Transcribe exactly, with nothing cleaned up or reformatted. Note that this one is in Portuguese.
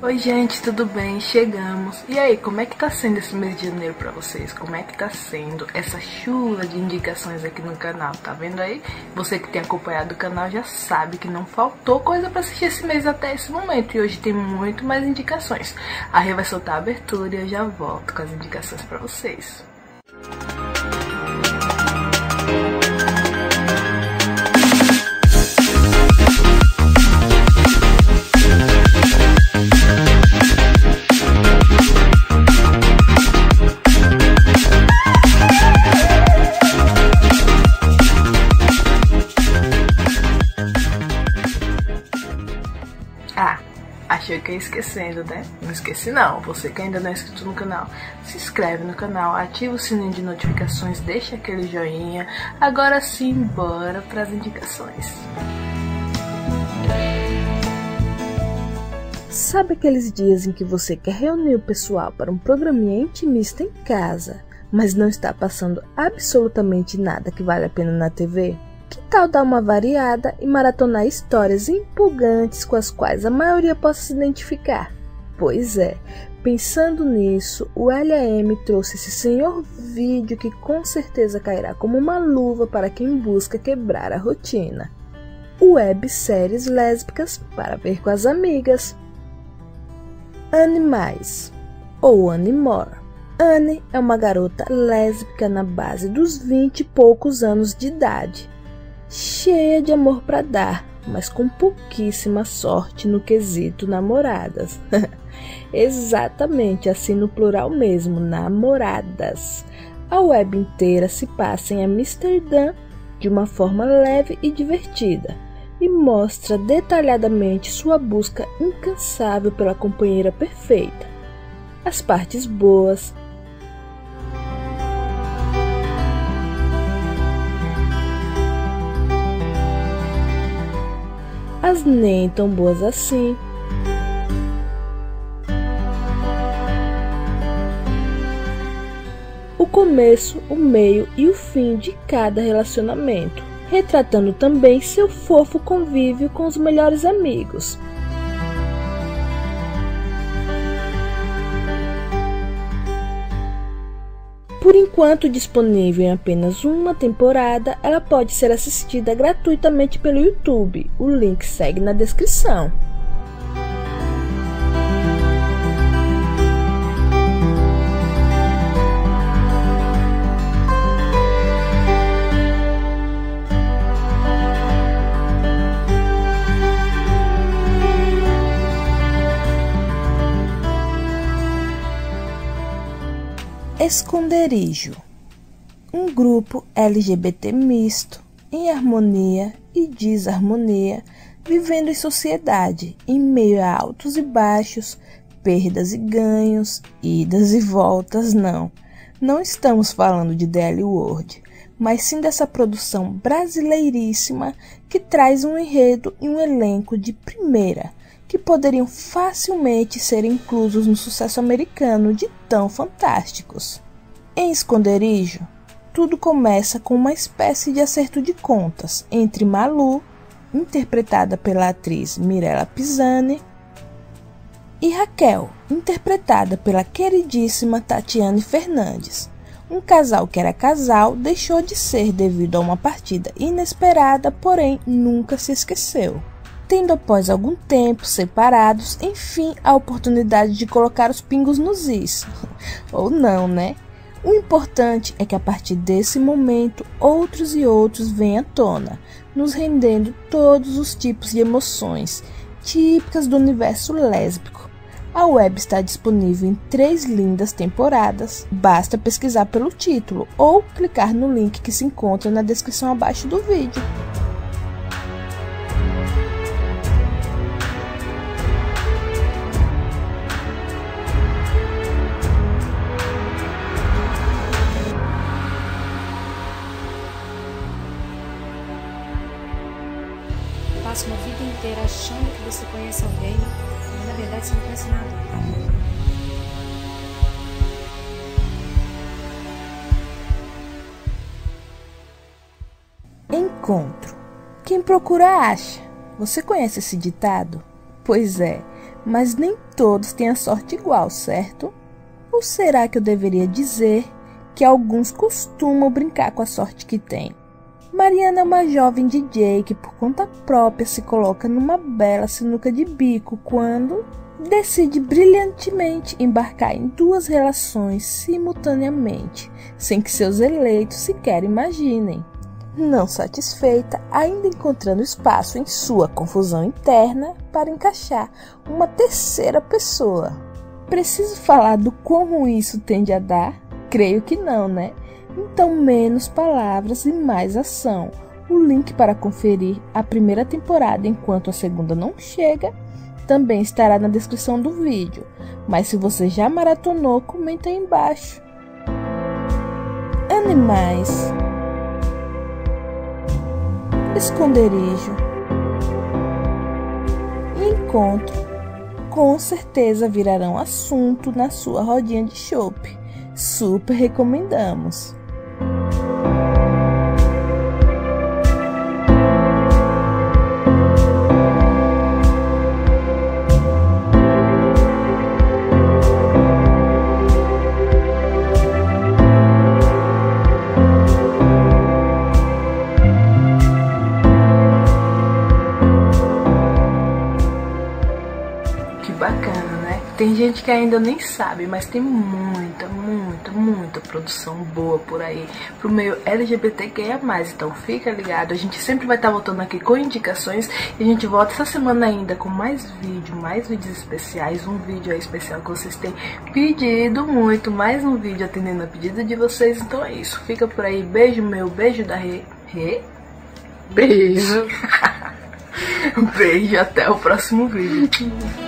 Oi gente, tudo bem? Chegamos. E aí, como é que tá sendo esse mês de janeiro pra vocês? Como é que tá sendo essa chuva de indicações aqui no canal? Tá vendo aí? Você que tem acompanhado o canal já sabe que não faltou coisa pra assistir esse mês até esse momento. E hoje tem muito mais indicações. A Rê vai soltar a abertura e eu já volto com as indicações pra vocês. Ah, achei que ia esquecendo, né? Não esqueci não. Você que ainda não é inscrito no canal, se inscreve no canal, ativa o sininho de notificações, deixa aquele joinha. Agora sim, bora para as indicações. Sabe aqueles dias em que você quer reunir o pessoal para um programinha intimista em casa, mas não está passando absolutamente nada que vale a pena na T V? Que tal dar uma variada e maratonar histórias empolgantes com as quais a maioria possa se identificar? Pois é, pensando nisso, o L A M trouxe esse senhor vídeo que com certeza cairá como uma luva para quem busca quebrar a rotina. Webséries lésbicas para ver com as amigas. Anne Mais, ou Anne More. Anne é uma garota lésbica na base dos vinte e poucos anos de idade, cheia de amor para dar, mas com pouquíssima sorte no quesito namoradas. Exatamente assim no plural mesmo, namoradas. A web inteira se passa em Amsterdã de uma forma leve e divertida e mostra detalhadamente sua busca incansável pela companheira perfeita. As partes boas, as nem tão boas assim. O começo, o meio e o fim de cada relacionamento, retratando também seu fofo convívio com os melhores amigos. Por enquanto disponível em apenas uma temporada, ela pode ser assistida gratuitamente pelo YouTube. O link segue na descrição. Esconderijo, um grupo L G B T misto, em harmonia e desarmonia, vivendo em sociedade, em meio a altos e baixos, perdas e ganhos, idas e voltas. Não, não estamos falando de D L World, mas sim dessa produção brasileiríssima que traz um enredo e um elenco de primeira, que poderiam facilmente ser inclusos no sucesso americano de tão fantásticos. Em Esconderijo, tudo começa com uma espécie de acerto de contas entre Malu, interpretada pela atriz Mirella Pisani, e Raquel, interpretada pela queridíssima Tatiane Fernandes. Um casal que era casal deixou de ser devido a uma partida inesperada, porém nunca se esqueceu, tendo após algum tempo separados, enfim, a oportunidade de colocar os pingos nos is. Ou não, né? O importante é que a partir desse momento, outros e outros vêm à tona, nos rendendo todos os tipos de emoções típicas do universo lésbico. A web está disponível em três lindas temporadas, basta pesquisar pelo título ou clicar no link que se encontra na descrição abaixo do vídeo. Passa uma vida inteira achando que você conhece alguém, mas na verdade você não conhece nada. Encontro. Quem procura acha. Você conhece esse ditado? Pois é, mas nem todos têm a sorte igual, certo? Ou será que eu deveria dizer que alguns costumam brincar com a sorte que têm? Mariana é uma jovem D J que por conta própria se coloca numa bela sinuca de bico quando decide brilhantemente embarcar em duas relações simultaneamente, sem que seus eleitos sequer imaginem. Não satisfeita, ainda encontrando espaço em sua confusão interna para encaixar uma terceira pessoa. Preciso falar do quão ruim isso tende a dar? Creio que não, né? Então menos palavras e mais ação. O link para conferir a primeira temporada enquanto a segunda não chega também estará na descrição do vídeo. Mas se você já maratonou, comenta aí embaixo. Animais. Esconderijo e encontro com certeza virarão assunto na sua rodinha de chopp. Super recomendamos! Bacana, né? Tem gente que ainda nem sabe, mas tem muita, muita, muita produção boa por aí pro meio L G B T Q I A mais, então fica ligado, a gente sempre vai estar voltando aqui com indicações e a gente volta essa semana ainda com mais vídeo, mais vídeos especiais, um vídeo aí especial que vocês têm pedido muito, mais um vídeo atendendo a pedido de vocês, então é isso, fica por aí, beijo meu, beijo da Rê, Rê? Beijo! Beijo, até o próximo vídeo.